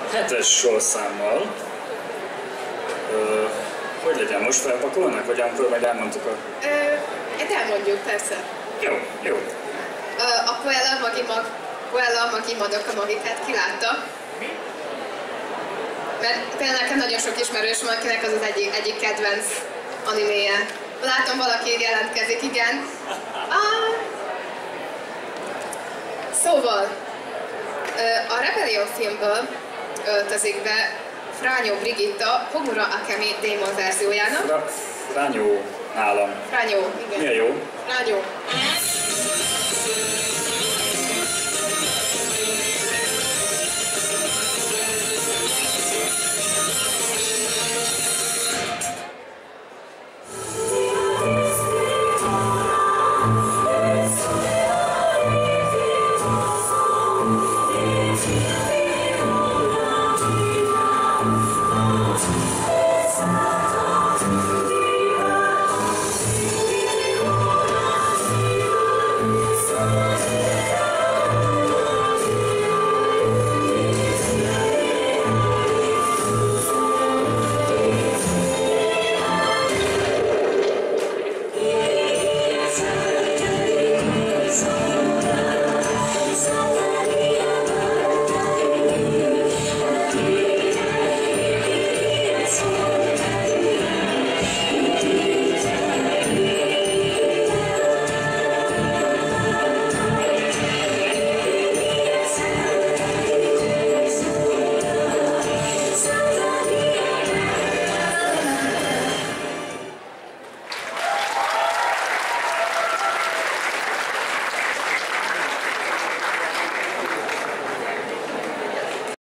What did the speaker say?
7-es sorszámmal. Hogy legyen, most felpakolnak, vagy amikor majd elmondtuk a... Hát elmondjuk, persze. Jó, jó. A Puella Magimadok a magikát kilátta. Mert például nekem nagyon sok ismerős van, akinek az az egyik kedvenc animéje. Látom, valaki jelentkezik, igen. Szóval, a Rebellion filmből öltözik be Frányó Brigitta Hogura Akemi démon verziójának. Frányó nálam. Frányó, igen. Mi a jó? Frányó.